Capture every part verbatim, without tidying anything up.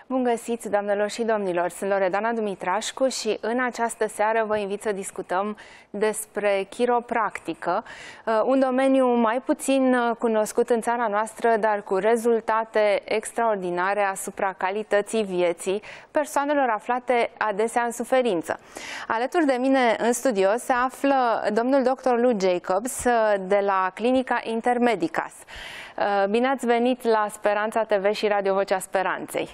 Bun găsit, doamnelor și domnilor! Sunt Loredana Dumitrașcu și în această seară vă invit să discutăm despre chiropractică, un domeniu mai puțin cunoscut în țara noastră, dar cu rezultate extraordinare asupra calității vieții persoanelor aflate adesea în suferință. Alături de mine în studio se află domnul doctor Lou Jacobs de la clinica Intermedicas. Bine ați venit la Speranta T V și Radio Vocea Speranței.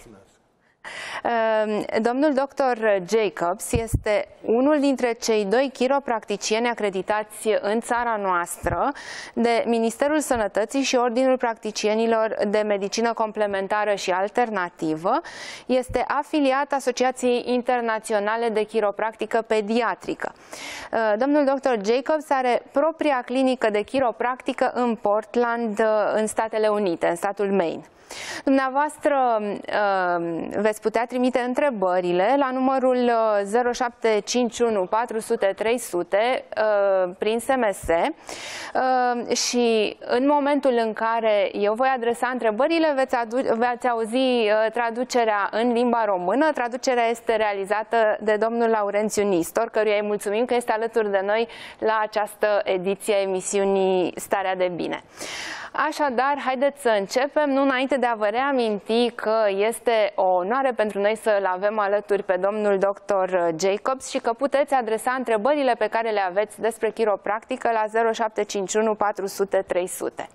Domnul doctor Jacobs este unul dintre cei doi chiropracticieni acreditați în țara noastră de Ministerul Sănătății și Ordinul Practicienilor de Medicină Complementară și Alternativă. Este afiliat Asociației Internaționale de Chiropractică Pediatrică. Domnul doctor Jacobs are propria clinică de chiropractică în Portland, în Statele Unite, în statul Maine. Dumneavoastră uh, veți putea trimite întrebările la numărul zero șapte cinci unu patru zero zero trei zero zero uh, prin S M S uh, și în momentul în care eu voi adresa întrebările veți, veți auzi uh, traducerea în limba română. Traducerea este realizată de domnul Laurențiu Nistor, căruia îi mulțumim că este alături de noi la această ediție a emisiunii Starea de Bine. Așadar, haideți să începem, nu înainte de a vă reaminti că este o onoare pentru noi să-l avem alături pe domnul doctor Jacobs și că puteți adresa întrebările pe care le aveți despre chiropractică la zero șapte cinci unu patru zero zero trei zero zero.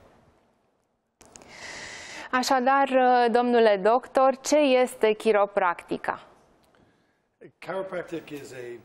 Așadar, domnule doctor, ce este chiropractica? Chiropractic is a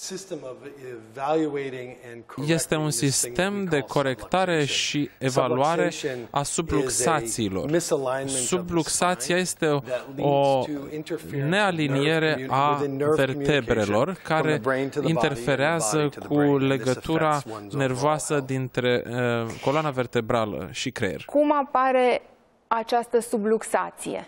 Este un sistem de corectare și evaluare a subluxațiilor. Subluxația este o nealiniere a vertebrelor care interferează cu legătura nervoasă dintre uh, coloana vertebrală și creier. Cum apare această subluxație?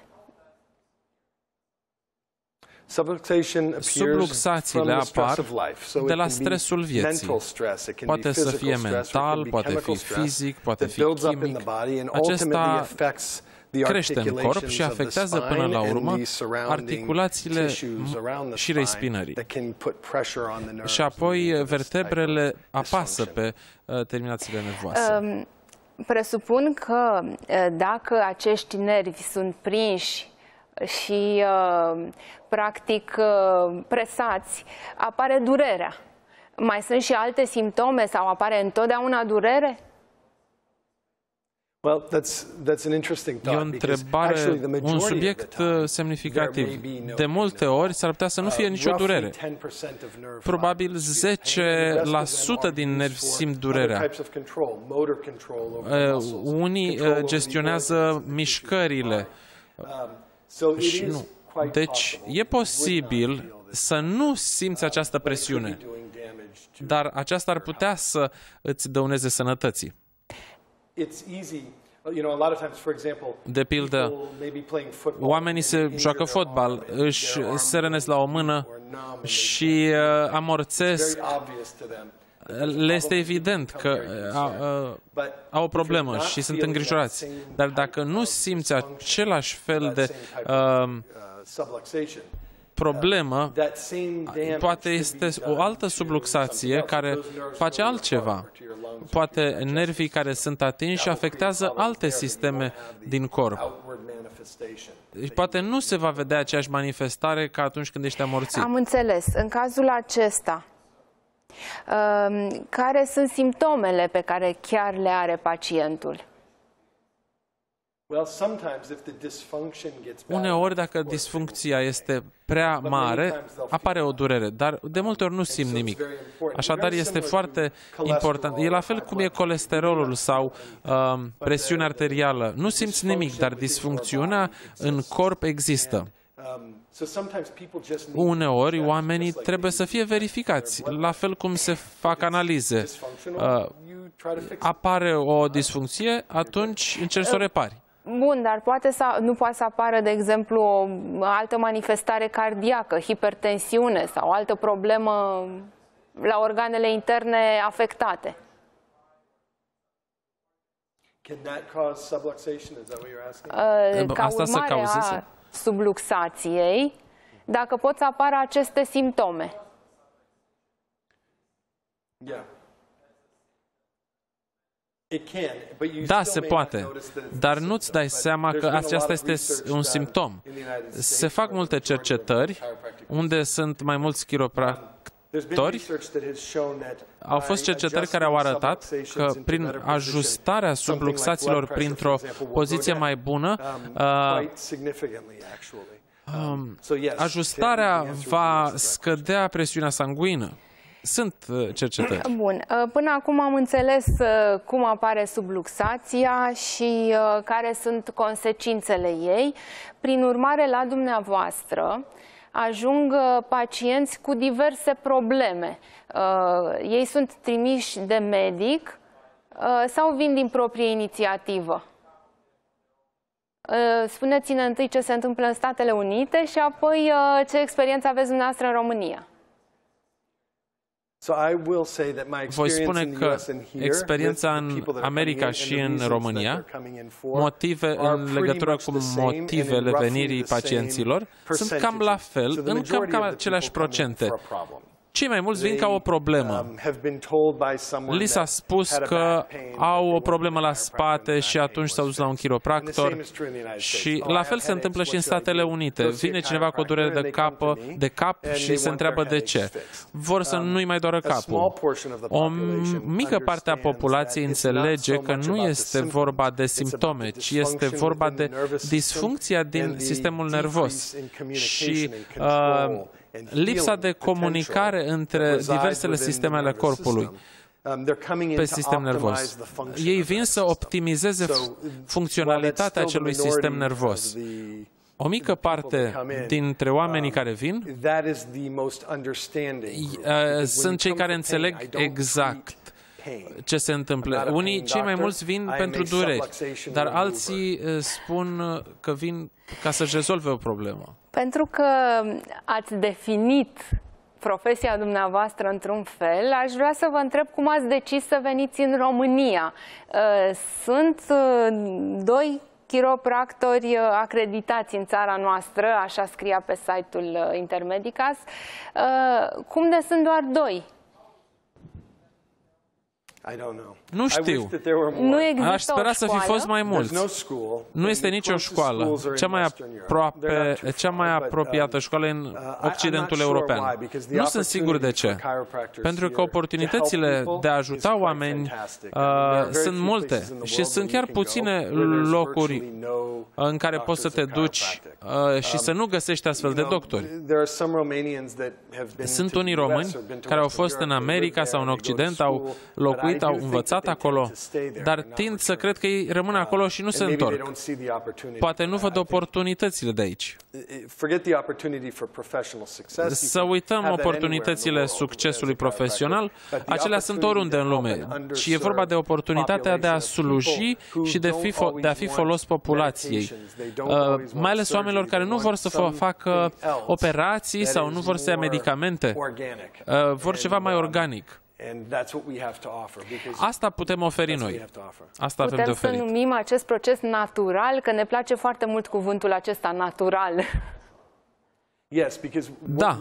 Subluxațiile apar de la stresul vieții. Poate să fie mental, poate fi fizic, poate fi chimic. Acesta crește în corp și afectează până la urmă articulațiile șirei spinării. Și apoi vertebrele apasă pe terminațiile nervoase. Presupun că dacă acești nervi sunt prinși și practic presați, apare durerea. Mai sunt și alte simptome sau apare întotdeauna durere? E o întrebare, un subiect semnificativ. De multe ori s-ar putea să nu fie nicio durere. Probabil zece la sută din nervi simt durerea. Unii gestionează mișcările. Și nu. Deci e posibil să nu simți această presiune, dar aceasta ar putea să îți dăuneze sănătății. De pildă, oamenii se joacă fotbal, își se rănesc la o mână și uh, amorțesc. Le este evident că au, au o problemă și sunt îngrijorați. Dar dacă nu simți același fel de uh, problemă, poate este o altă subluxație care face altceva. Poate nervii care sunt atinși afectează alte sisteme din corp. Poate nu se va vedea aceeași manifestare ca atunci când ești amorțit. Am înțeles. În cazul acesta, care sunt simptomele pe care chiar le are pacientul? Uneori, dacă disfuncția este prea mare, apare o durere, dar de multe ori nu simt nimic. Așadar, este foarte important. E la fel cum e colesterolul sau uh, presiunea arterială. Nu simți nimic, dar disfuncțiunea în corp există. Uneori, oamenii trebuie să fie verificați, la fel cum se fac analize. Uh, apare o disfuncție, atunci încerci să o repari. Bun, dar poate să, nu poate să apară, de exemplu, o altă manifestare cardiacă, hipertensiune sau altă problemă la organele interne afectate. Can that cause subluxation? Is that what you're asking? Ca Asta să urmare cauzeze? a subluxației, dacă pot să apară aceste simptome. Da, se poate, dar nu-ți dai seama că aceasta este un simptom. Se fac multe cercetări unde sunt mai mulți chiropractori. Au fost cercetări care au arătat că prin ajustarea subluxațiilor printr-o poziție mai bună, ajustarea va scădea presiunea sanguină. Sunt cercetări. Bun. Până acum am înțeles cum apare subluxația și care sunt consecințele ei. Prin urmare, la dumneavoastră ajung pacienți cu diverse probleme. Ei sunt trimiși de medic sau vin din proprie inițiativă? Spuneți-ne întâi ce se întâmplă în Statele Unite și apoi ce experiență aveți dumneavoastră în România. Voi spune că experiența în America și în România, motive în legătură cu motivele venirii pacienților, sunt cam la fel, în cam, cam aceleași procente. Cei mai mulți vin ca o problemă. Li s-a spus că au o problemă la spate și atunci s-au dus la un chiropractor și la fel se întâmplă și în Statele Unite. Vine cineva cu o durere de cap, de cap și se întreabă de ce. Vor să nu-i mai doară capul. O mică parte a populației înțelege că nu este vorba de simptome, ci este vorba de disfuncția din sistemul nervos și uh, lipsa de comunicare între diversele sisteme ale corpului pe sistem nervos. Ei vin să optimizeze funcționalitatea acelui sistem nervos. O mică parte dintre oamenii care vin sunt cei care înțeleg exact ce se întâmplă. Unii, cei mai mulți vin pentru dureri, dar alții spun că vin ca să-și rezolve o problemă. Pentru că ați definit profesia dumneavoastră într-un fel, aș vrea să vă întreb cum ați decis să veniți în România. Sunt doi chiropractori acreditați în țara noastră, așa scria pe site-ul Intermedicas. Cum de sunt doar doi? Nu știu. Nu există Aș spera să fi fost mai mulți. Nu este nicio școală. Cea mai aproape, cea mai apropiată școală în Occidentul European. Nu sunt sigur de ce. Pentru că oportunitățile de a ajuta oameni uh, sunt multe și sunt chiar puține locuri în care poți să te duci uh, și să nu găsești astfel de doctori. Sunt unii români care au fost în America sau în Occident, au locuit, au învățat acolo, dar tind să cred că ei rămân acolo și nu se întorc. Poate nu văd oportunitățile de aici. Să uităm oportunitățile succesului profesional, acelea sunt oriunde în lume, ci e vorba de oportunitatea de a sluji și de, fi, de a fi folos populației. Uh, mai ales oamenilor care nu vor să facă operații sau nu vor să ia medicamente, uh, vor ceva mai organic. Asta putem oferi noi. Asta avem de oferit. Putem să numim acest proces natural, că ne place foarte mult cuvântul acesta, natural. Da.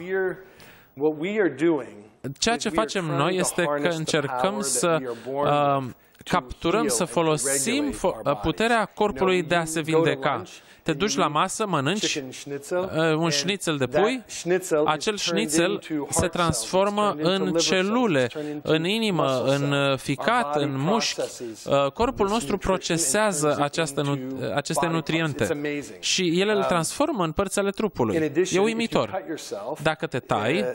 Ceea ce facem noi este că încercăm să uh, capturăm, să folosim puterea corpului de a se vindeca. Te duci la masă, mănânci un șnițel de pui, acel șnițel se transformă în celule, în inimă, în ficat, în mușchi. Corpul nostru procesează această, aceste nutriente și ele îl transformă în părți ale trupului. E uimitor. Dacă te tai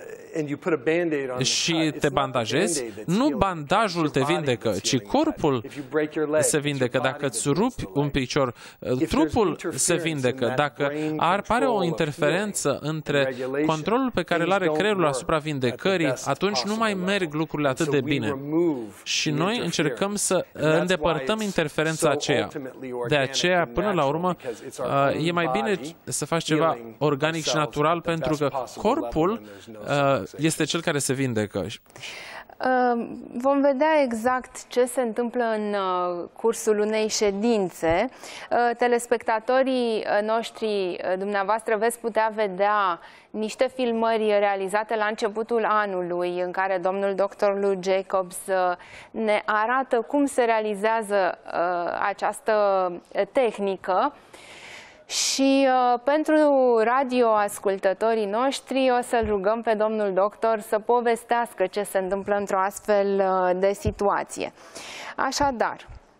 și te bandajezi, nu bandajul te vindecă, ci corpul se vindecă. Dacă îți rupi un picior, trupul se vindecă. Dacă apare o interferență între controlul pe care îl are creierul asupra vindecării, atunci nu mai merg lucrurile atât de bine. Și noi încercăm să îndepărtăm interferența aceea. De aceea, până la urmă, e mai bine să faci ceva organic și natural, pentru că corpul este cel care se vindecă. Vom vedea exact ce se întâmplă în cursul unei ședințe. Telespectatorii noștri, dumneavoastră, veți putea vedea niște filmări realizate la începutul anului, în care domnul doctor lui Jacobs ne arată cum se realizează această tehnică. Și uh, pentru radioascultătorii noștri o să-l rugăm pe domnul doctor să povestească ce se întâmplă într-o astfel uh, de situație. Așadar,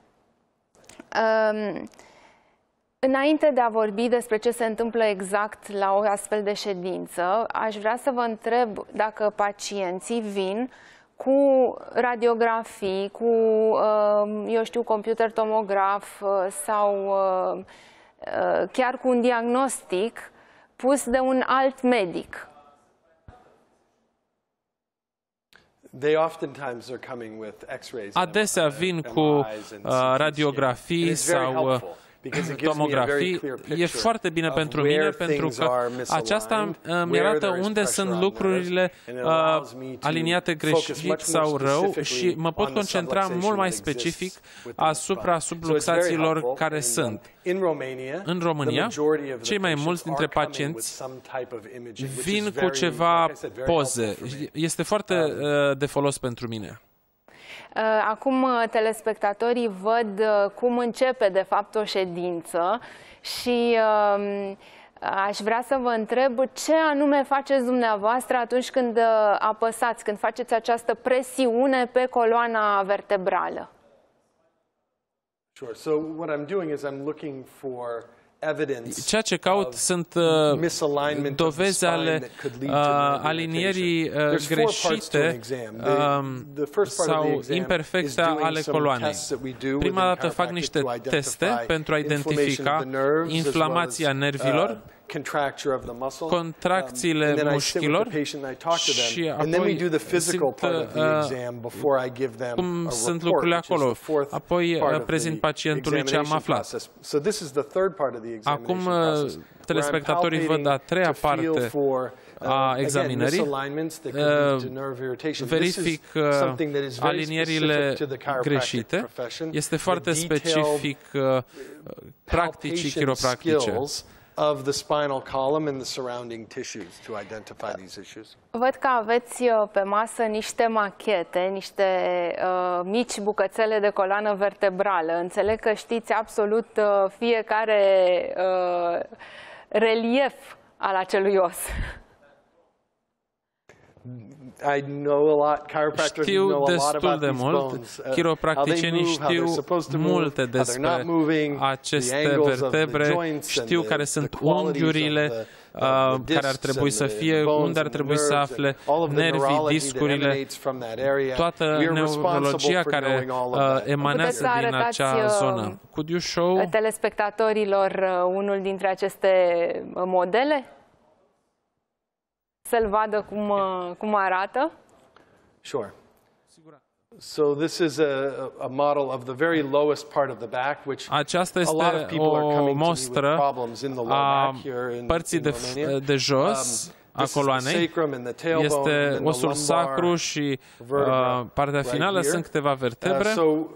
um, înainte de a vorbi despre ce se întâmplă exact la o astfel de ședință, aș vrea să vă întreb dacă pacienții vin cu radiografii, cu, uh, eu știu, computer tomograf uh, sau uh, chiar cu un diagnostic pus de un alt medic. Adesea vin cu uh, radiografii sau tomografii. E foarte bine pentru mine, pentru că aceasta îmi arată unde sunt lucrurile uh, aliniate greșit sau rău și mă pot concentra mult mai specific asupra subluxațiilor care sunt. În România, cei mai mulți dintre pacienți vin cu ceva poze. Este foarte uh, de folos pentru mine. Acum telespectatorii văd cum începe de fapt o ședință și aș vrea să vă întreb ce anume faceți dumneavoastră atunci când apăsați, când faceți această presiune pe coloana vertebrală. Sure. So what I'm doing is I'm looking for Ceea ce caut sunt uh, dovezi ale uh, alinierii uh, greșite uh, sau imperfecte ale coloanei. Prima dată fac niște teste pentru a identifica inflamația nervilor, contracțiile mușchilor și apoi simt uh, cum sunt lucrurile acolo. Apoi uh, prezint pacientului ce am aflat. Acum telespectatorii văd a treia parte a examinării, verific alinierile greșite. Este foarte specific practicii chiropractice. Of the spinal column and the surrounding tissues to identify these issues. Văd că aveți pe masă niște machete, niște uh, mici bucățele de coloană vertebrală. Înțeleg că știți absolut uh, fiecare uh, relief al acelui os. I know a lot. Chiropractors know a lot about these bones. Chiropracticienii știu multe despre aceste vertebre, știu care sunt unghiurile uh, care ar trebui să fie, unde ar trebui să afle nervii, discurile, toată neurologia care uh, emanează din acea zonă. Could you show telespectatorilor uh, unul dintre aceste modele? Să-l vadă cum, cum arată. Sure. So this is a, a model of the very lowest part of the back, which aceasta este o mostră a părții de, de jos a coloanei. Este osul sacru și uh, partea finală sunt câteva vertebre.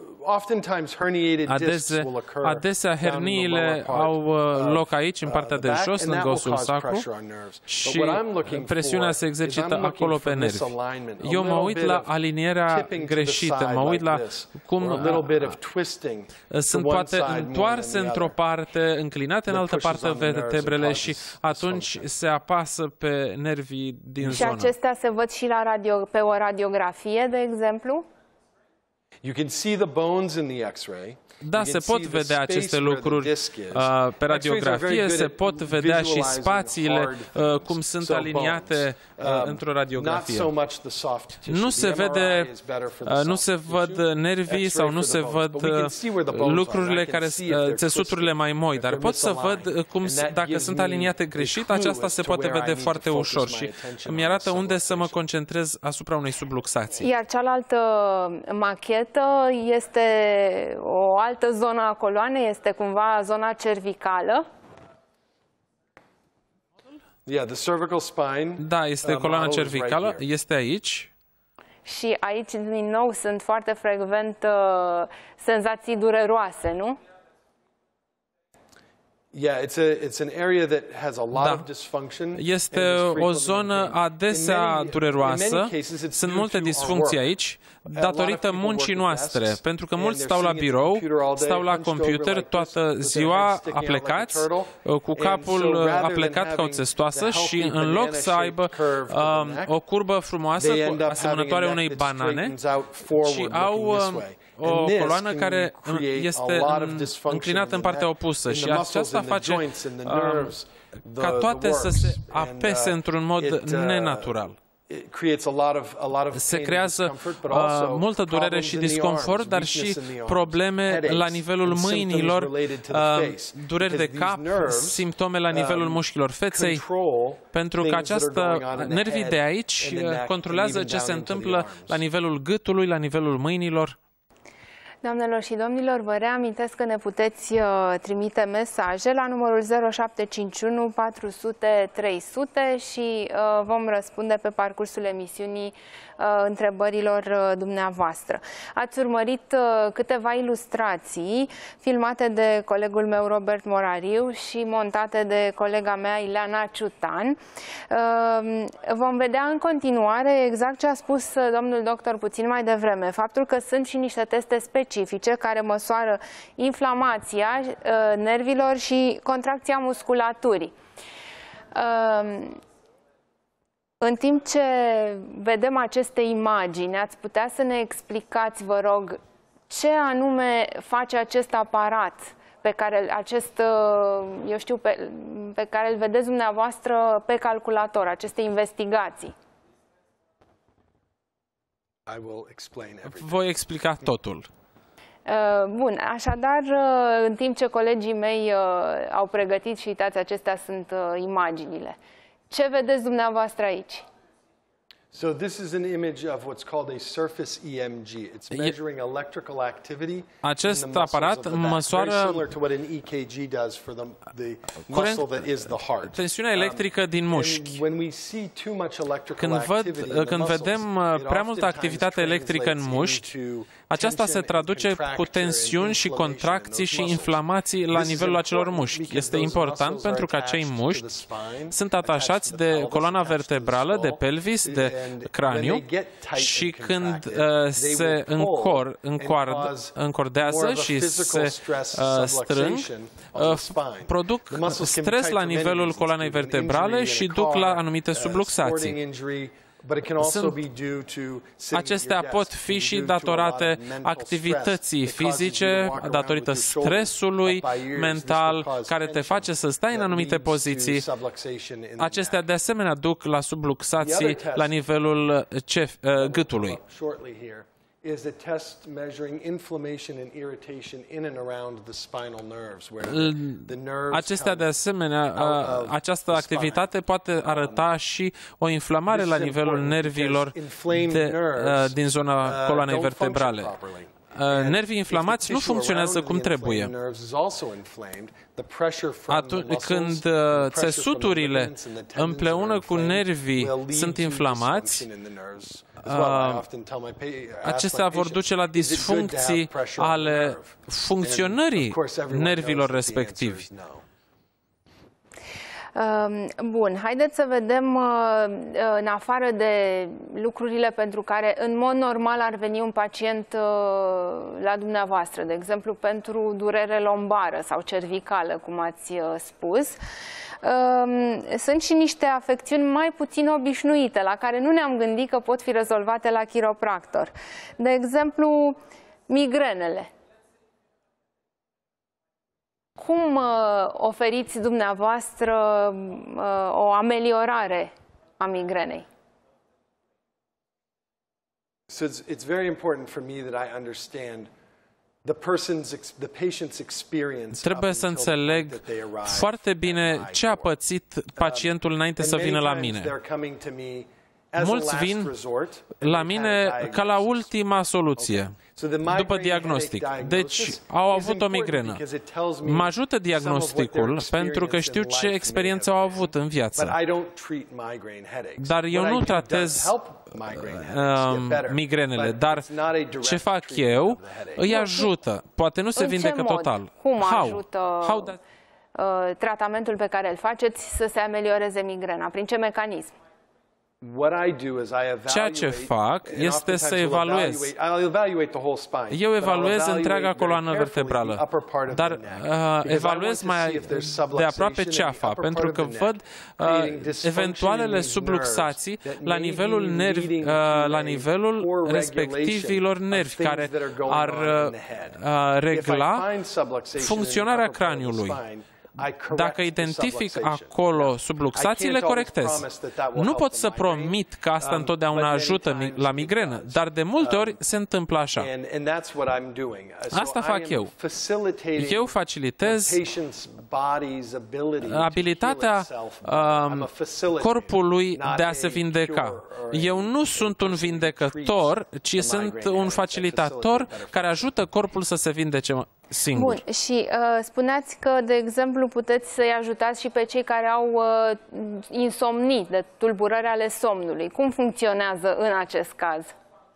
Adesea, adesea herniile au loc aici, în partea de jos, lângă osul sacru, și presiunea se exercită acolo pe nervi. Eu mă uit la alinierea greșită, mă uit la cum sunt poate întoarse într-o parte, înclinate în altă parte vertebrele și atunci se apasă pe nervii din zonă. Și acestea se văd și la radio, pe o radiografie, de exemplu? You can see the bones in the X-ray. Da, se pot vedea aceste lucruri uh, pe radiografie, se pot vedea și spațiile uh, cum sunt aliniate uh, într-o radiografie. Nu se vede, uh, nu se văd nervii sau nu se văd uh, lucrurile care, uh, țesuturile mai moi, dar pot să văd cum, dacă sunt aliniate greșit, aceasta se poate vede foarte ușor și îmi arată unde să mă concentrez asupra unei subluxații. Iar cealaltă machetă este o altă zonă a coloanei, este cumva zona cervicală. Yeah, the cervical spine. Da, este coloana cervicală, este aici. Și aici, din nou, sunt foarte frecvent uh, senzații dureroase, nu? Yeah, it's a it's an area that has a lot of dysfunction. Este o zonă adesea dureroasă. Sunt multe disfuncții aici datorită muncii noastre, pentru că mulți stau la birou, stau la computer toată ziua aplecați, cu capul aplecat ca o țestoasă și în loc să aibă um, o curbă frumoasă asemănătoare unei banane, și au um, o coloană care este înclinată în partea opusă și aceasta face um, ca toate să se apese într-un mod nenatural. Se creează uh, multă durere și disconfort, dar și probleme la nivelul mâinilor, uh, dureri de cap, simptome la nivelul mușchilor feței, pentru că această nervii de aici controlează ce se întâmplă la nivelul gâtului, la nivelul mâinilor. Doamnelor și domnilor, vă reamintesc că ne puteți uh, trimite mesaje la numărul zero șapte cinci unu patru sute trei sute și uh, vom răspunde pe parcursul emisiunii uh, întrebărilor uh, dumneavoastră. Ați urmărit uh, câteva ilustrații filmate de colegul meu Robert Morariu și montate de colega mea Ileana Ciutan. Uh, vom vedea în continuare exact ce a spus uh, domnul doctor puțin mai devreme, faptul că sunt și niște teste specifice care măsoară inflamația uh, nervilor și contracția musculaturii. Uh, în timp ce vedem aceste imagini, ați putea să ne explicați, vă rog, ce anume face acest aparat pe care acest, uh, eu știu, pe, pe care îl vedeți dumneavoastră pe calculator, aceste investigații? Voi explica totul. Bun, așadar, în timp ce colegii mei au pregătit și uitați, acestea sunt imaginile. Ce vedeți dumneavoastră aici? So this is an image of what's called a surface E M G. It's measuring electrical activity. Acest aparat măsoară tensiunea electrică din mușchi. Când, văd, când vedem prea multă activitate electrică în mușchi, aceasta se traduce cu tensiuni și contracții și inflamații la nivelul acelor mușchi. Este important pentru că acei mușchi sunt atașați de coloana vertebrală, de pelvis, de craniu și când uh, se încor, încoard, încordează și se uh, strâng, uh, produc stres la nivelul coloanei vertebrale și duc la anumite subluxații. Sunt, acestea pot fi și datorate activității fizice, datorită stresului mental care te face să stai în anumite poziții. Acestea de asemenea duc la subluxații la nivelul cef, gâtului. Is a test measuring inflammation and irritation in and around the spinal nerves, where the nerves. Acestea de asemenea, această activitate poate arăta și o inflamare la nivelul nervilor de, din zona coloanei vertebrale. Nervii inflamați nu funcționează cum trebuie. Atunci când țesuturile împreună cu nervii sunt inflamați, acestea vor duce la disfuncții ale funcționării nervilor respectivi. Bun, haideți să vedem, în afară de lucrurile pentru care în mod normal ar veni un pacient la dumneavoastră, de exemplu pentru durere lombară sau cervicală, cum ați spus, sunt și niște afecțiuni mai puțin obișnuite, la care nu ne-am gândit că pot fi rezolvate la chiropractor. De exemplu, migrenele. Cum uh, oferiți dumneavoastră uh, o ameliorare a migrenei? So it's, it's very important for me that I understand the person's, the patient's experience. Trebuie să înțeleg foarte bine ce a pățit pacientul înainte să vină la mine. Mulți vin la mine ca la ultima soluție. după diagnostic. Deci au avut o migrenă. Mă ajută diagnosticul pentru că știu ce experiență au avut în viață. Dar eu nu tratez uh, migrenele, dar ce fac eu îi ajută. Poate nu se vindecă total. Cum ajută How? Uh, tratamentul pe care îl faceți să se amelioreze migrena? Prin ce mecanism? Ceea ce fac este să evaluez. Eu evaluez întreaga coloană vertebrală, dar uh, evaluez mai de aproape ceafa, pentru că văd uh, eventualele subluxații la nivelul, nervi, uh, la nivelul respectivilor nervi, care ar uh, regla funcționarea craniului. Dacă identific acolo subluxații, le corectez. Nu pot să promit că asta întotdeauna ajută la migrenă, dar de multe ori se întâmplă așa. Asta fac eu. Eu facilitez abilitatea um, corpului de a se vindeca. Eu nu sunt un vindecător, ci sunt un facilitator care ajută corpul să se vindece singur. Bun, și uh, spuneați că, de exemplu, puteți să-i ajutați și pe cei care au uh, insomnii, de tulburări ale somnului. Cum funcționează în acest caz?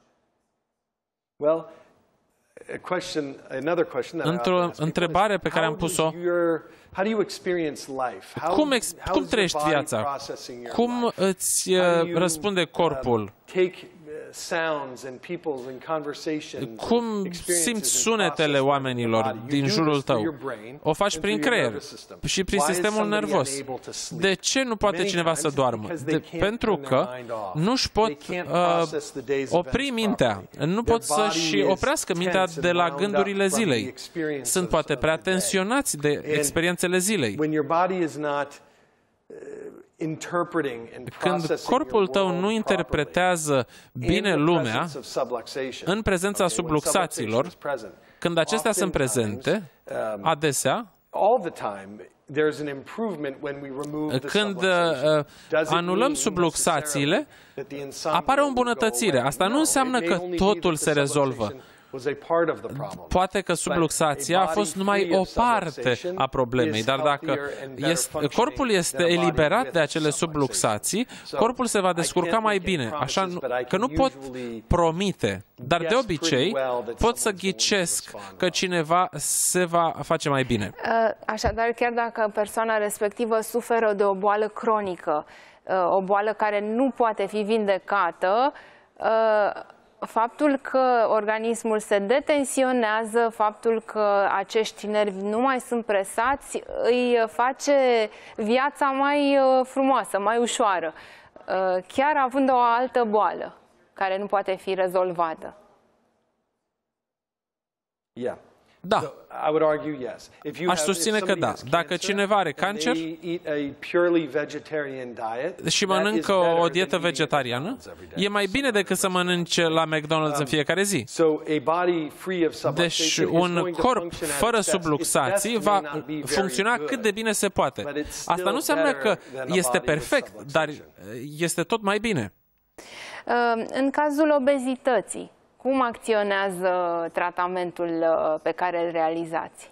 Well, a question, another question that Într-o întrebare pe care am pus-o, cum, cum trăiești viața? Cum îți uh, răspunde corpul? Cum simți sunetele oamenilor din jurul tău? O faci prin creier și prin sistemul nervos. De ce nu poate cineva să doarmă? De, pentru că nu își pot uh, opri mintea. Nu pot să-și oprească mintea de la gândurile zilei. Sunt poate prea tensionați de experiențele zilei. Când corpul tău nu interpretează bine lumea în prezența subluxațiilor, când acestea sunt prezente, adesea, când uh, anulăm subluxațiile, apare o îmbunătățire. Asta nu înseamnă că totul se rezolvă. Poate că subluxația a fost numai o parte a problemei, dar dacă este, corpul este eliberat de acele subluxații, corpul se va descurca mai bine. Așa că nu pot promite, dar de obicei pot să ghicesc că cineva se va face mai bine. Așadar, chiar dacă persoana respectivă suferă de o boală cronică, o boală care nu poate fi vindecată, faptul că organismul se detensionează, faptul că acești nervi nu mai sunt presați, îi face viața mai frumoasă, mai ușoară, chiar având o altă boală care nu poate fi rezolvată. Yeah. Da. Aș susține că da. Dacă cineva are cancer și mănâncă o dietă vegetariană, e mai bine decât să mănânce la McDonald's în fiecare zi. Deci un corp fără subluxații va funcționa cât de bine se poate. Asta nu înseamnă că este perfect, dar este tot mai bine. În cazul obezității, cum acționează tratamentul pe care îl realizați?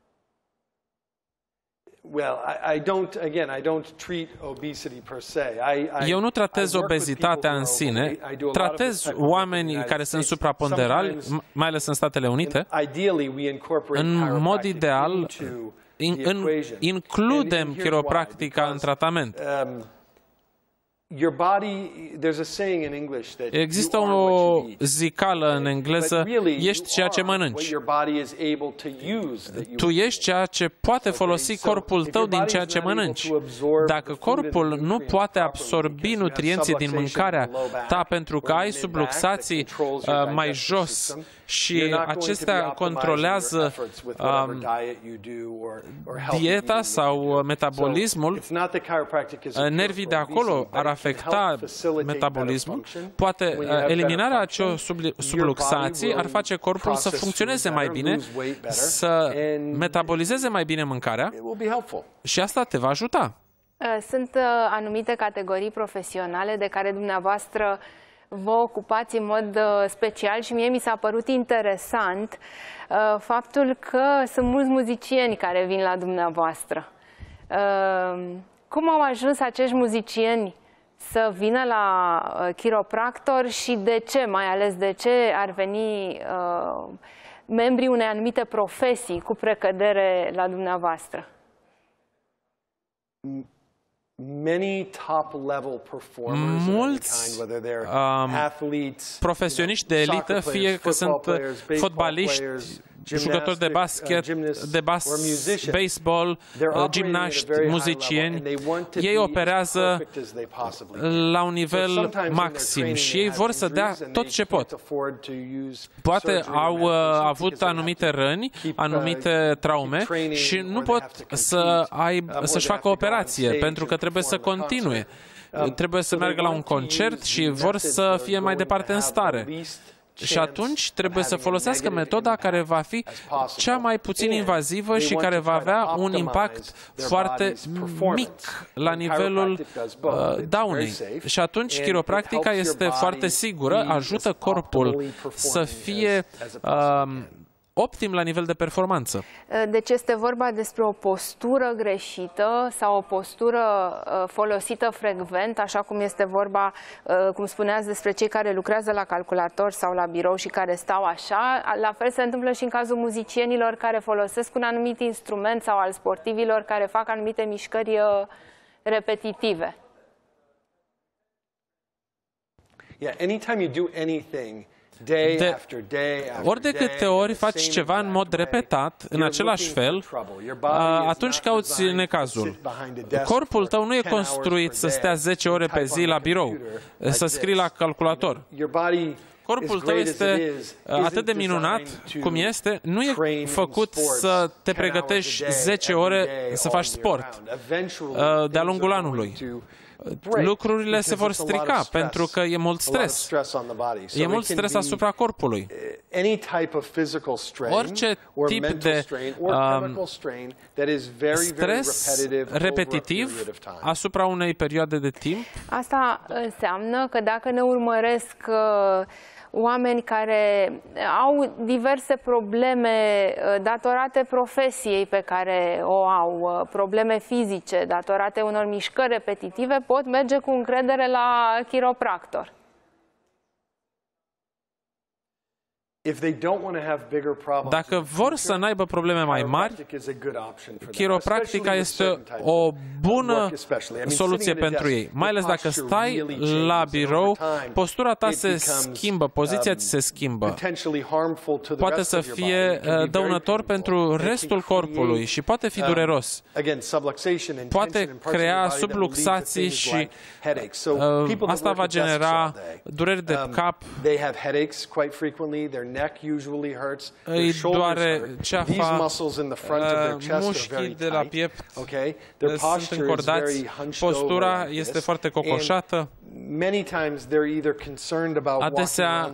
Eu nu tratez obezitatea în sine, tratez oamenii care sunt supraponderali, mai ales în Statele Unite. În mod ideal, includem chiropractica în tratament. Există o zicală în engleză, ești ceea ce mănânci. Tu ești ceea ce poate folosi corpul tău din ceea ce mănânci. Dacă corpul nu poate absorbi nutrienții din mâncarea ta pentru că ai subluxații uh, mai jos și acestea controlează um, dieta sau metabolismul, nervii de acolo ar afecta metabolismul, poate eliminarea acelor subluxații ar face corpul să funcționeze mai bine, să metabolizeze mai bine mâncarea și asta te va ajuta. Sunt anumite categorii profesionale de care dumneavoastră vă ocupați în mod special și mie mi s-a părut interesant faptul că sunt mulți muzicieni care vin la dumneavoastră. Cum au ajuns acești muzicieni să vină la chiropractor și de ce, mai ales de ce ar veni membrii unei anumite profesii cu precădere la dumneavoastră? Mulți um, profesioniști de elită, fie că sunt fotbaliști, jucători de basket, de bas, baseball, gimnaști, muzicieni, ei operează la un nivel maxim și ei vor să dea tot ce pot. Poate au avut anumite răni, anumite traume și nu pot să să-și facă o operație pentru că trebuie să continue. Trebuie să meargă la un concert și vor să fie mai departe în stare. Și atunci trebuie să folosească metoda care va fi cea mai puțin invazivă și care va avea un impact foarte mic la nivelul uh, daunei. Și atunci chiropractica este foarte sigură, ajută corpul să fie uh, optim la nivel de performanță. Deci este vorba despre o postură greșită sau o postură folosită frecvent, așa cum este vorba, cum spuneați, despre cei care lucrează la calculator sau la birou și care stau așa. La fel se întâmplă și în cazul muzicienilor care folosesc un anumit instrument sau al sportivilor care fac anumite mișcări repetitive. Yeah, anytime you do anything De, ori de câte ori faci ceva în mod repetat, în același fel, atunci cauți necazul. Corpul tău nu e construit să stea zece ore pe zi la birou, să scrii la calculator. Corpul tău este atât de minunat cum este, nu e făcut să te pregătești zece ore să faci sport de-a lungul anului. Lucrurile se vor strica pentru că e mult stres. E mult stres asupra corpului. Orice tip de um, stres repetitiv asupra unei perioade de timp. Asta înseamnă că dacă ne urmăresc uh, oameni care au diverse probleme datorate profesiei pe care o au, probleme fizice, datorate unor mișcări repetitive, pot merge cu încredere la chiropractor. Dacă vor să n-aibă probleme mai mari, chiropractica este o bună soluție pentru ei. Mai ales dacă stai la birou, postura ta se schimbă, poziția ți se schimbă. Poate să fie dăunător pentru restul corpului și poate fi dureros. Poate crea subluxații și asta va genera dureri de cap. Îi doare ceafa, mușchii de la piept sunt încordați, postura este foarte cocoșată. Adesea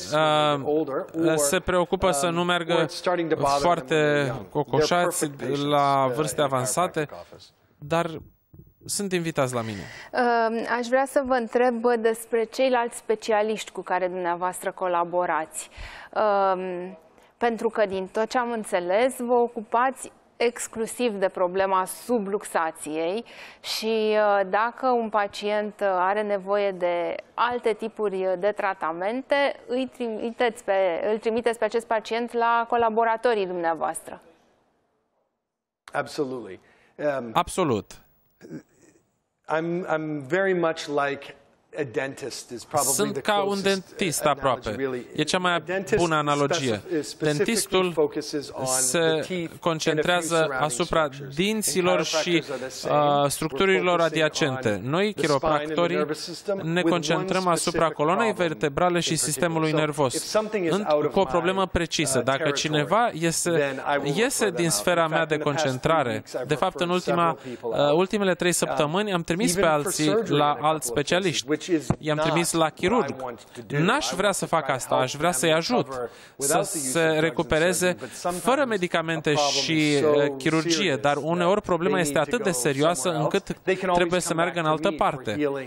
se preocupă să nu meargă foarte cocoșați la vârste avansate, dar sunt invitați la mine. Aș vrea să vă întreb despre ceilalți specialiști cu care dumneavoastră colaborați. Pentru că din tot ce am înțeles, vă ocupați exclusiv de problema subluxației și dacă un pacient are nevoie de alte tipuri de tratamente, îi trimiteți pe, îl trimiteți pe acest pacient la colaboratorii dumneavoastră. Absolutely. Um, Absolut. I'm, I'm very much like a dentist is probably Sunt ca un dentist aproape. E cea mai bună analogie. Dentistul se concentrează asupra dinților și uh, structurilor adiacente. Noi, chiropractorii, ne concentrăm asupra coloanei vertebrale și sistemului nervos, cu o problemă precisă. Dacă cineva iese, iese din sfera mea de concentrare, de fapt, în ultima, uh, ultimele trei săptămâni am trimis pe alții la alți specialiști. I-am trimis la chirurg. N-aș vrea să fac asta, aș vrea să-i ajut să se recupereze fără medicamente și chirurgie, dar uneori problema este atât de serioasă încât trebuie să meargă în altă parte.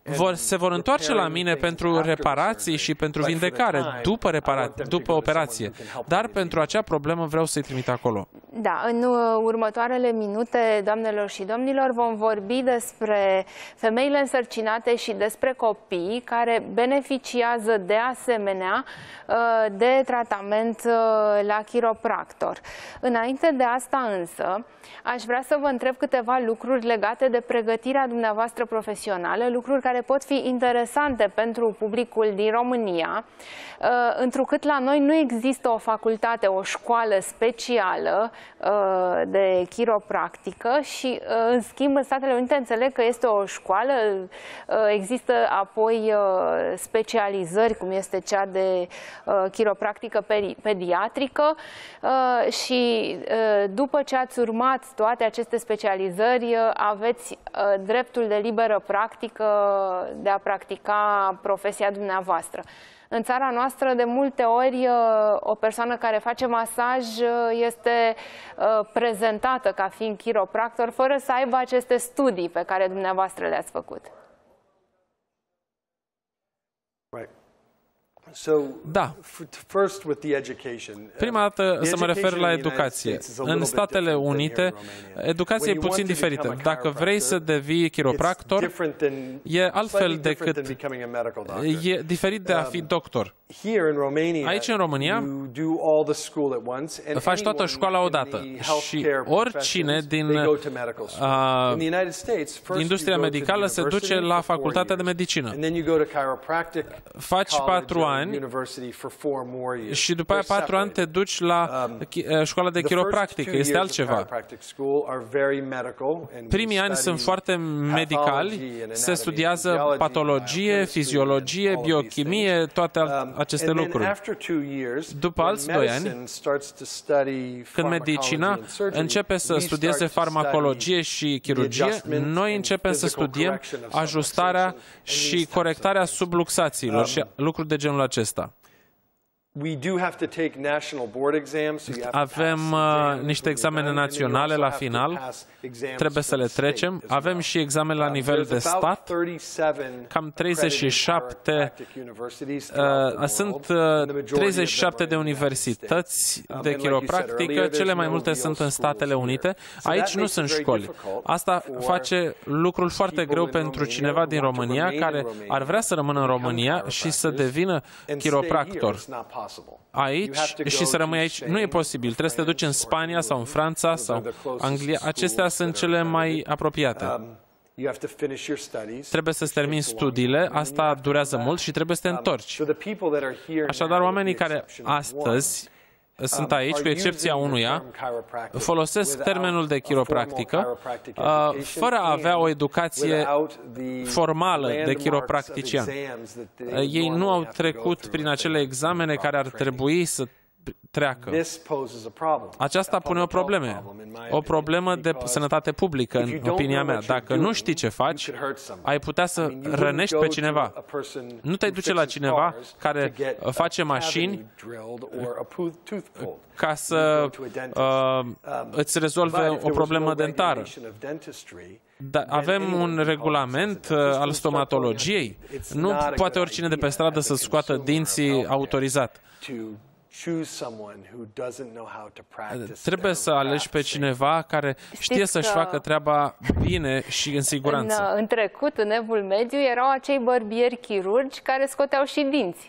vor, se vor întoarce la mine pentru reparații și pentru vindecare după, repara, după operație. Dar pentru acea problemă vreau să-i trimit acolo. Da, în următoarele minute, doamnelor și domnilor, vom vorbi despre femeile însărcinate și despre copii care beneficiază de asemenea de tratament la chiropractor. Înainte de asta însă, aș vrea să vă întreb câteva lucruri legate de pregătirea dumneavoastră profesională, lucruri care pot fi interesante pentru publicul din România, întrucât la noi nu există o facultate, o școală specială de chiropractică și, în schimb, în Statele Unite înțeleg că este o școală, există apoi specializări, cum este cea de chiropractică pediatrică și după ce ați urmat toate aceste specializări, aveți dreptul de liberă practică de a practica profesia dumneavoastră. În țara noastră, de multe ori, o persoană care face masaj este prezentată ca fiind chiropractor, fără să aibă aceste studii pe care dumneavoastră le-ați făcut. Da. Prima dată să mă refer la educație. În Statele Unite, educația e puțin diferită. Dacă vrei să devii chiropractor, e altfel decât, e diferit de a fi doctor. Aici, în România, faci toată școala odată și oricine din uh, industria medicală se duce la facultatea de medicină. Faci patru ani și după aia patru ani te duci la școala de chiropractică. Este altceva. Primii ani sunt foarte medicali, se studiază patologie, fiziologie, biochimie, toate aceste lucruri. După alți doi ani, când medicina începe să studieze farmacologie și chirurgie, noi începem să studiem ajustarea și corectarea subluxațiilor și lucruri de genul acesta. Avem uh, niște examene naționale la final, trebuie să le trecem. Avem și examene la nivel de stat, cam treizeci și șapte, uh, sunt uh, treizeci și șapte de universități de chiropractică, cele mai multe sunt în Statele Unite. Aici nu sunt școli. Asta face lucrul foarte greu pentru cineva din România care ar vrea să rămână în România și să devină chiropractor aici și să rămâi aici. Nu e posibil. Trebuie să te duci în Spania sau în Franța sau Anglia. Acestea sunt cele mai apropiate. Trebuie să-ți termini studiile, asta durează mult și trebuie să te întorci. Așadar, oamenii care astăzi sunt aici, cu excepția unuia, folosesc termenul de chiropractică fără a avea o educație formală de chiropractician. Ei nu au trecut prin acele examene care ar trebui să treacă. Aceasta pune o problemă, o problemă de sănătate publică, în opinia mea. Dacă nu știi ce faci, ai putea să rănești pe cineva. Nu te duce la cineva care face mașini ca să uh, îți rezolve o problemă dentară. Da, avem un regulament uh, al stomatologiei. Nu poate oricine de pe stradă să scoată dinții autorizat. Trebuie să alegi pe cineva care știe să-și facă treaba bine și în siguranță. În, în trecut, în Evul Mediu, erau acei bărbieri chirurgi care scoteau și dinți.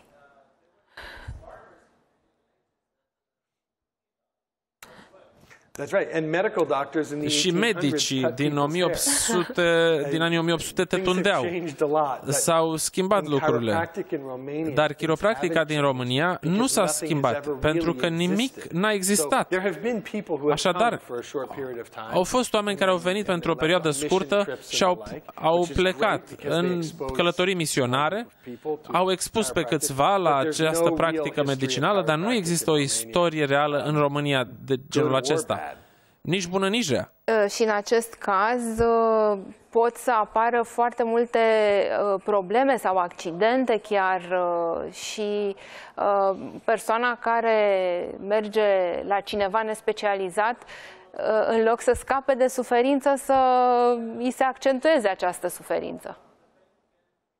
Și medicii din, o mie opt sute, din anii o mie opt sute te tundeau. S-au schimbat lucrurile. Dar chiropractica din România nu s-a schimbat, pentru că nimic n-a existat. Așadar, au fost oameni care au venit pentru o perioadă scurtă și au, au plecat în călătorii misionare, au expus pe câțiva la această practică medicinală, dar nu există o istorie reală în România de genul acesta. Nici bună, nici rea. Și în acest caz pot să apară foarte multe probleme sau accidente chiar și persoana care merge la cineva nespecializat, în loc să scape de suferință, să îi se accentueze această suferință.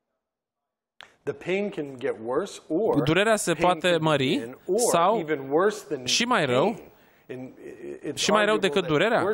Durerea se poate mări sau și mai rău, și mai rău decât durerea.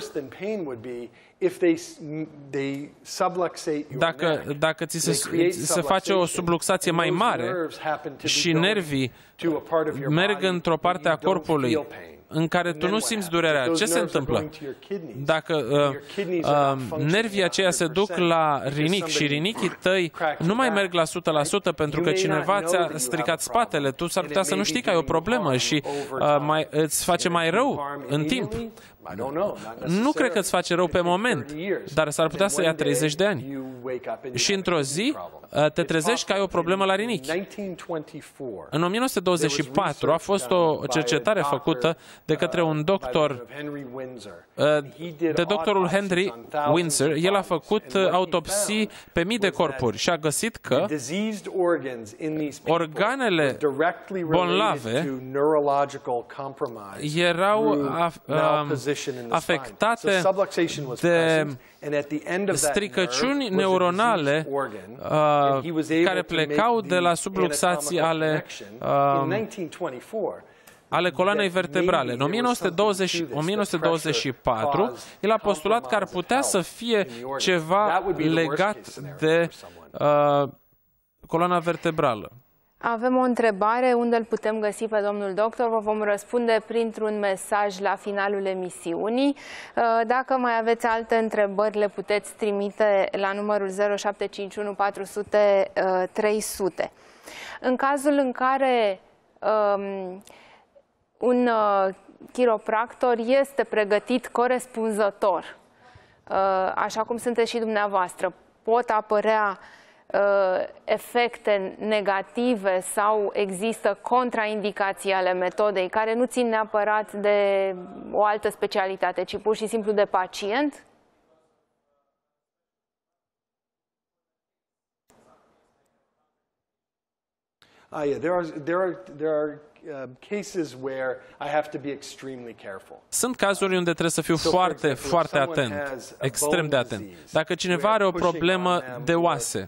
Dacă, dacă ți se, se face o subluxație mai mare și nervii merg într-o parte a corpului în care tu nu simți durerea, ce se întâmplă? Dacă uh, uh, nervii aceia se duc la rinic și rinichii tăi nu mai merg la o sută la sută pentru că cineva ți-a stricat spatele, tu s-ar putea să nu știi că ai o problemă și uh, mai, îți face mai rău în timp. Nu cred că îți face rău pe moment, dar s-ar putea să ia treizeci de ani. Și într-o zi te trezești că ai o problemă la rinichi. În o mie nouă sute douăzeci și patru a fost o cercetare făcută de către un doctor, de doctorul Henry Windsor. El a făcut autopsii pe mii de corpuri și a găsit că organele bolnave erau afectate de stricăciuni neuronale uh, care plecau de la subluxații ale, uh, ale coloanei vertebrale. În o mie nouă sute douăzeci și patru, el a postulat că ar putea să fie ceva legat de uh, coloana vertebrală. Avem o întrebare, unde îl putem găsi pe domnul doctor? Vă vom răspunde printr-un mesaj la finalul emisiunii. Dacă mai aveți alte întrebări, le puteți trimite la numărul zero șapte cinci unu patru zero zero trei zero zero. În cazul în care um, un uh, chiropractor este pregătit corespunzător, uh, așa cum sunteți și dumneavoastră, pot apărea efecte negative sau există contraindicații ale metodei care nu țin neapărat de o altă specialitate, ci pur și simplu de pacient? Ah, yeah, there are there are there are uh, cases where I have to be extremely careful. Sunt cazuri unde trebuie să fiu foarte, foarte atent, extrem de atent. Dacă cineva are o problemă de oase,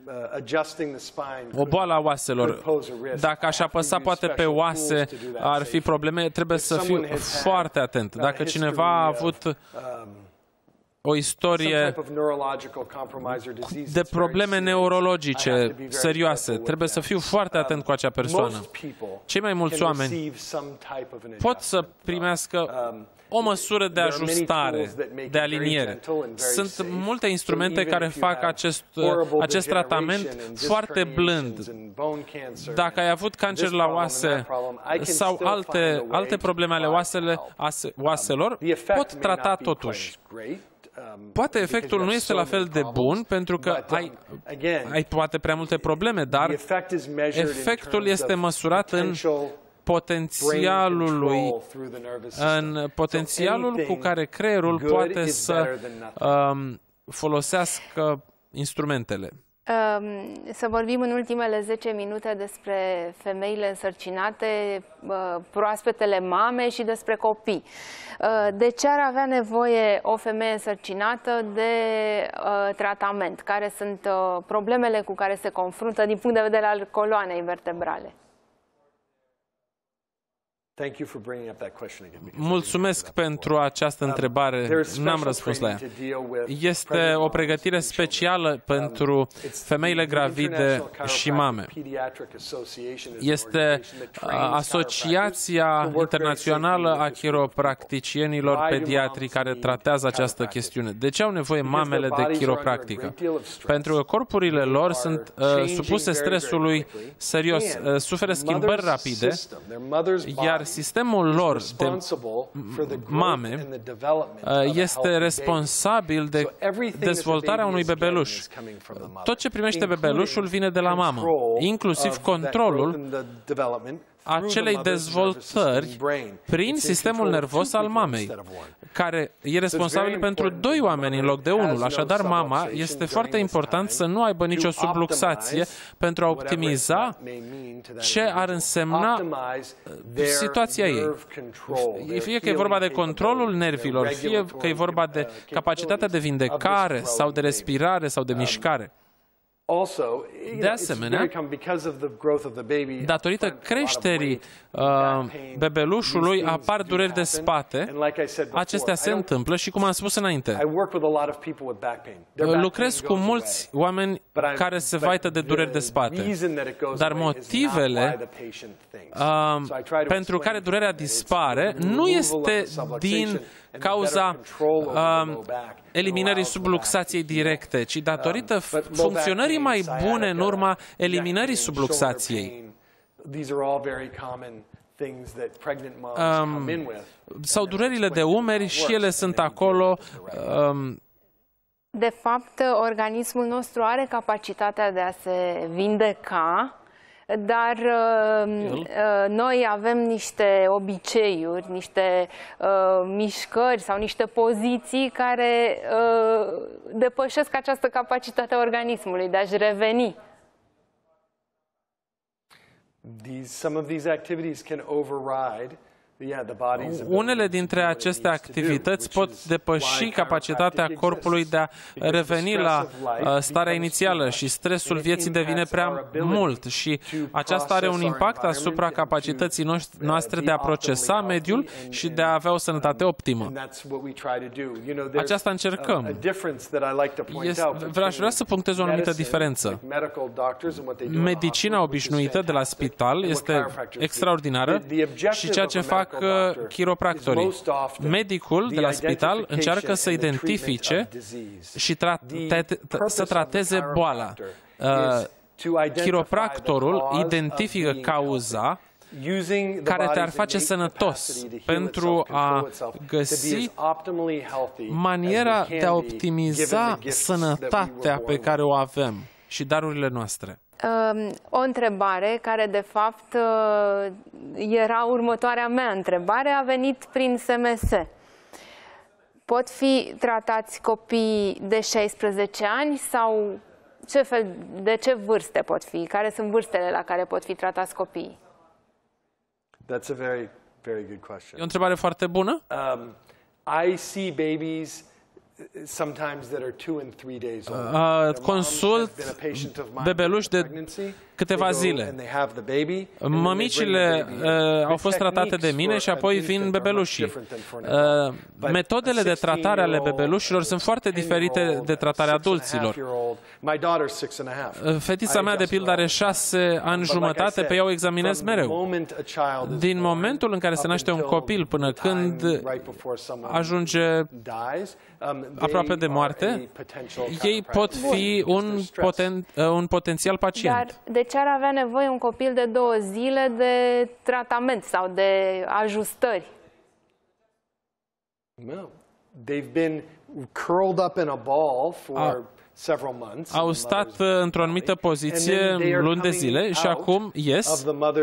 o boală a oaselor, dacă aș apăsa poate pe oase, ar fi probleme, trebuie să fiu foarte atent. Dacă cineva a avut o istorie de probleme neurologice serioase, trebuie să fiu foarte atent cu acea persoană. Cei mai mulți oameni pot să primească o măsură de ajustare, de aliniere. Sunt multe instrumente care fac acest, acest tratament foarte blând. Dacă ai avut cancer la oase sau alte, alte probleme ale oasele, oaselor, pot trata totuși. Poate efectul nu este la fel de bun pentru că ai, ai poate prea multe probleme, dar efectul este măsurat în potențialului, în potențialul cu care creierul poate să um, folosească instrumentele. Să vorbim în ultimele zece minute despre femeile însărcinate, proaspetele mame și despre copii. De ce ar avea nevoie o femeie însărcinată de tratament? Care sunt problemele cu care se confruntă din punct de vedere al coloanei vertebrale? Mulțumesc pentru această întrebare. N-am răspuns la ea. Este o pregătire specială pentru femeile gravide și mame. Este Asociația Internațională a Chiropracticienilor Pediatri care tratează această chestiune. De ce au nevoie mamele de chiropractică? Pentru că corpurile lor sunt uh, supuse stresului serios, uh, suferă schimbări rapide, iar sistemul lor de mame este responsabil de dezvoltarea unui bebeluș. Tot ce primește bebelușul vine de la mamă, inclusiv controlul acelei dezvoltări prin sistemul nervos al mamei, care e responsabil pentru doi oameni în loc de unul. Așadar, mama este foarte important să nu aibă nicio subluxație pentru a optimiza ce ar însemna situația ei. Fie că e vorba de controlul nervilor, fie că e vorba de capacitatea de vindecare sau de respirare sau de mișcare. De asemenea, datorită creșterii uh, bebelușului apar dureri de spate. Acestea se întâmplă și, cum am spus înainte, lucrez cu mulți oameni care se vaită de dureri de spate. Dar motivele uh, pentru care durerea dispare nu este din cauza uh, eliminării subluxației directe, ci datorită funcționării mai bune în urma eliminării subluxației. Um, sau durerile de umeri și ele sunt acolo. Um, de fapt, organismul nostru are capacitatea de a se vindeca, dar uh, noi avem niște obiceiuri, niște uh, mișcări sau niște poziții care uh, depășesc această capacitate a organismului de a-și reveni. These, some of these activities can override Unele dintre aceste activități pot depăși capacitatea corpului de a reveni la starea inițială și stresul vieții devine prea mult și aceasta are un impact asupra capacității noastre de a procesa mediul și de a avea o sănătate optimă. Aceasta încercăm. Aș vrea să punctez o anumită diferență. Medicina obișnuită de la spital este extraordinară și ceea ce fac chiropractorii. Medicul de la spital încearcă să identifice și să trateze boala. Chiropractorul identifică cauza care te-ar face sănătos pentru a găsi maniera de a optimiza sănătatea pe care o avem și darurile noastre. O întrebare care, de fapt, era următoarea mea întrebare, a venit prin S M S. Pot fi tratați copii de șaisprezece ani sau ce fel, de ce vârste pot fi? Care sunt vârstele la care pot fi tratați copiii? That's a very, very good question. E o întrebare foarte bună. Um, I see babies sometimes that are two and three days old. Uh, consult bebeluși de câteva zile. Mămicile uh, au fost tratate de mine și apoi vin bebelușii. Uh, metodele de tratare ale bebelușilor sunt foarte diferite de tratarea adulților. Uh, fetița mea, de pildă, are șase ani jumătate, pe ea o examinez mereu. Din momentul în care se naște un copil până când ajunge aproape de moarte, ei pot fi un, poten, un potențial pacient. Dar de ce ar avea nevoie un copil de două zile de tratament sau de ajustări? Au stat într-o anumită poziție luni de zile și acum ies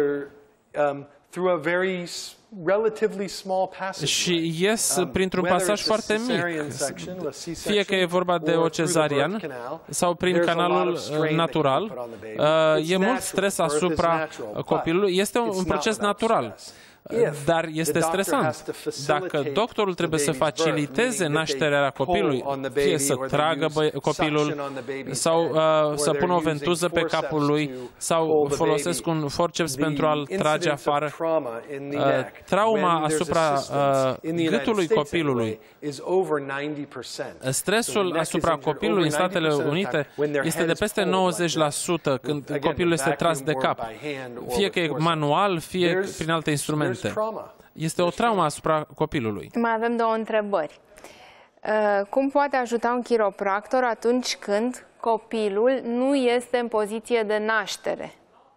și ies printr-un pasaj foarte mic, fie că e vorba de o cezarian sau prin canalul natural. E mult stres asupra copilului, este un proces natural. Dar este stresant. Dacă doctorul trebuie să faciliteze nașterea copilului, fie să tragă copilul sau uh, să pună o ventuză pe capul lui sau folosesc un forceps pentru a-l trage afară, uh, trauma asupra uh, gâtului copilului, stresul asupra copilului în Statele Unite este de peste nouăzeci la sută când copilul este tras de cap, fie că e manual, fie prin alte instrumente. Este o traumă asupra copilului. Mai avem două întrebări. Cum poate ajuta un chiropractor atunci când copilul nu este în poziție de naștere?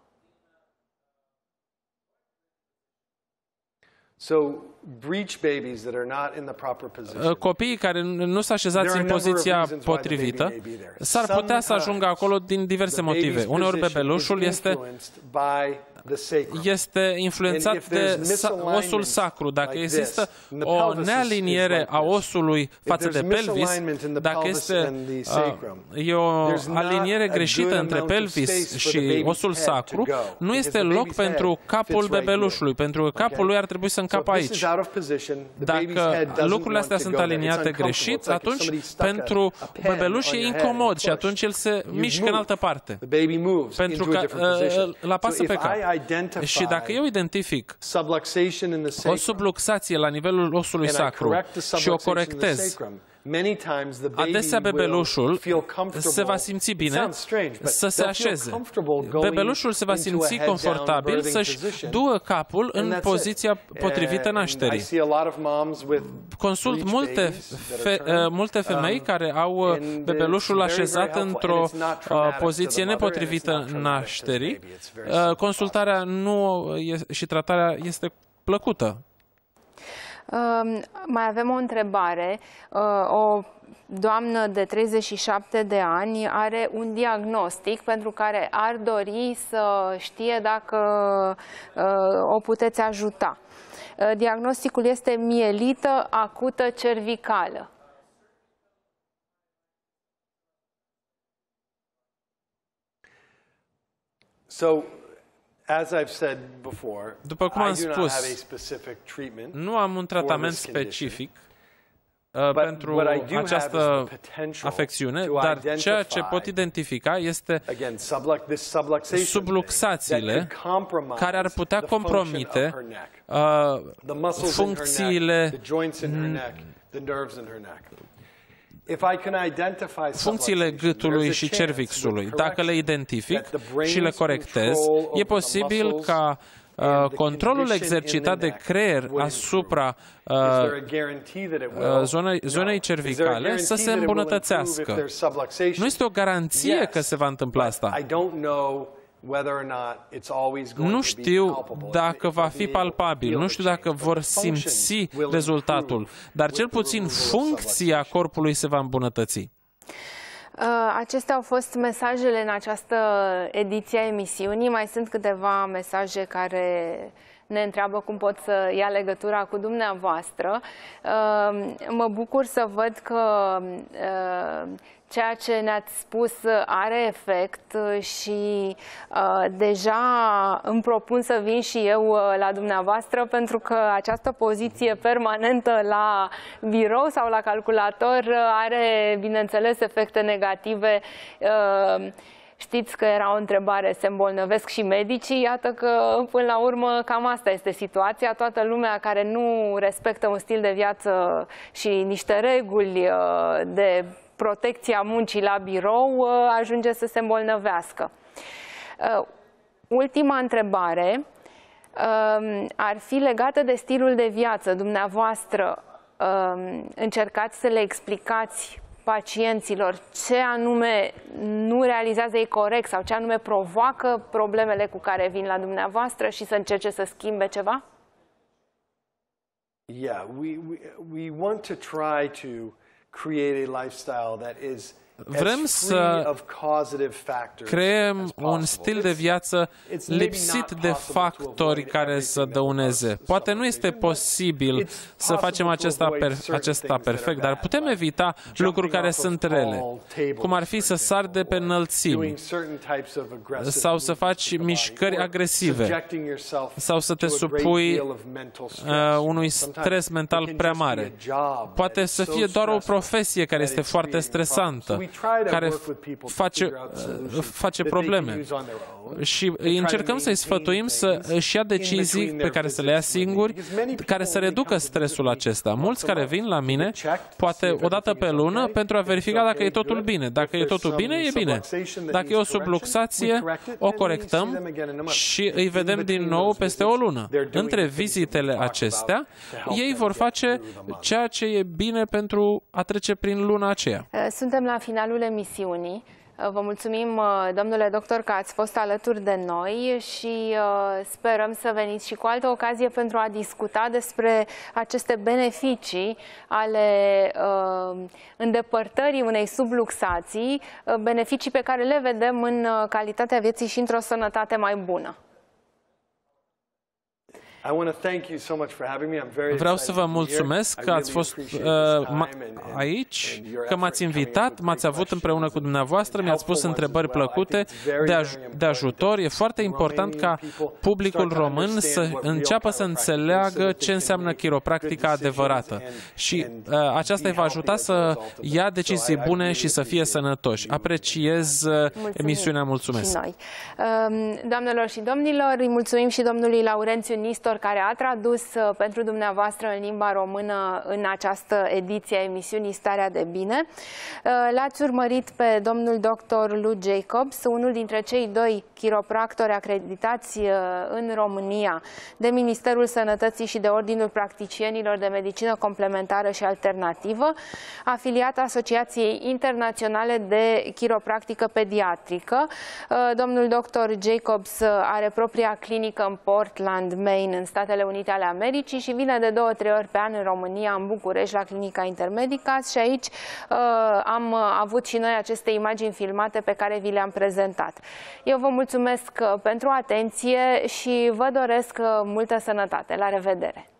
Copiii care nu sunt așezați în poziția potrivită s-ar putea să ajungă acolo din diverse motive. Uneori bebelușul este este influențat de osul sacru. Dacă există o nealiniere a osului față de pelvis, dacă este e o aliniere greșită între pelvis și osul sacru, nu este loc pentru capul bebelușului, pentru că capul lui ar trebui să încapă aici. Dacă lucrurile astea sunt aliniate greșit, atunci pentru bebeluș e incomod și atunci el se mișcă în altă parte. Pentru că îl apasă pe cap. Și dacă eu identific o subluxație la nivelul osului sacru și o corectez, adesea bebelușul se va simți bine să se așeze. Bebelușul se va simți confortabil să-și duă capul în poziția potrivită nașterii. Consult multe, fe, multe femei care au bebelușul așezat într-o poziție nepotrivită nașterii. Consultarea nu și tratarea este plăcută. Uh, mai avem o întrebare. Uh, o doamnă de treizeci și șapte de ani are un diagnostic pentru care ar dori să știe dacă uh, o puteți ajuta. Uh, diagnosticul este mielită acută cervicală. So, as I've said before, după cum am spus, nu am un tratament specific uh, pentru această afecțiune, dar ceea ce pot identifica este subluxațiile care ar putea compromite uh, funcțiile funcțiile gâtului și cervixului. Dacă le identific și le corectez, e posibil ca uh, controlul exercitat de creier asupra uh, zonei, zonei cervicale să se îmbunătățească. Nu este o garanție că se va întâmpla asta. Nu știu dacă va fi palpabil, nu știu dacă vor simți rezultatul, dar cel puțin funcția corpului se va îmbunătăți. Acestea au fost mesajele în această ediție a emisiunii. Mai sunt câteva mesaje care ne întreabă cum pot să ia legătura cu dumneavoastră. Mă bucur să văd că ceea ce ne-ați spus are efect și uh, deja îmi propun să vin și eu la dumneavoastră, pentru că această poziție permanentă la birou sau la calculator are, bineînțeles, efecte negative. Uh, Știți că era o întrebare, se îmbolnăvesc și medicii? Iată că, până la urmă, cam asta este situația. Toată lumea care nu respectă un stil de viață și niște reguli uh, de protecția muncii la birou ajunge să se îmbolnăvească. Ultima întrebare ar fi legată de stilul de viață. Dumneavoastră încercați să le explicați pacienților ce anume nu realizează ei corect sau ce anume provoacă problemele cu care vin la dumneavoastră și să încerce să schimbe ceva? Yeah, we, we, we want to try to create a lifestyle that is Vrem să creăm un stil de viață lipsit de factori care să dăuneze. Poate nu este posibil să facem acesta, per, acesta perfect, dar putem evita lucruri care sunt rele, cum ar fi să sari de pe înălțimi, sau să faci mișcări agresive, sau să te supui uh, unui stres mental prea mare. Poate să fie doar o profesie care este foarte stresantă, care face, face probleme. Și încercăm să-i sfătuim să își ia decizii pe care să le ia singuri, care să reducă stresul acesta. Mulți care vin la mine, poate o dată pe lună, pentru a verifica dacă e totul bine. Dacă e totul bine, e bine. Dacă e o subluxație, o corectăm și îi vedem din nou peste o lună. Între vizitele acestea, ei vor face ceea ce e bine pentru a trece prin luna aceea. Suntem la finalul emisiunii. Vă mulțumim, domnule doctor, că ați fost alături de noi și sperăm să veniți și cu altă ocazie pentru a discuta despre aceste beneficii ale îndepărtării unei subluxații, beneficii pe care le vedem în calitatea vieții și într-o sănătate mai bună. Vreau să vă mulțumesc că ați fost uh, aici, că m-ați invitat, m-ați avut împreună cu dumneavoastră, mi-ați pus întrebări plăcute de, aj de ajutor. E foarte important ca publicul român să înceapă să înțeleagă ce înseamnă chiropractica adevărată. Și uh, aceasta îi va ajuta să ia decizii bune și să fie sănătoși. Apreciez uh, emisiunea, mulțumesc. Și noi. Uh, doamnelor și domnilor, îi mulțumim și domnului Laurențiu Nistor, care a tradus uh, pentru dumneavoastră în limba română în această ediție a emisiunii Starea de Bine. Uh, L-ați urmărit pe domnul doctor Lou Jacobs, unul dintre cei doi chiropractori acreditați uh, în România de Ministerul Sănătății și de Ordinul Practicienilor de Medicină Complementară și Alternativă, afiliat Asociației Internaționale de Chiropractică Pediatrică. Domnul doctor Jacobs are propria clinică în Portland, Maine, în Statele Unite ale Americii și vine de două, trei ori pe an în România, în București, la clinica Intermedicas, și aici am avut și noi aceste imagini filmate pe care vi le-am prezentat. Eu vă mulțumesc pentru atenție și vă doresc multă sănătate. La revedere!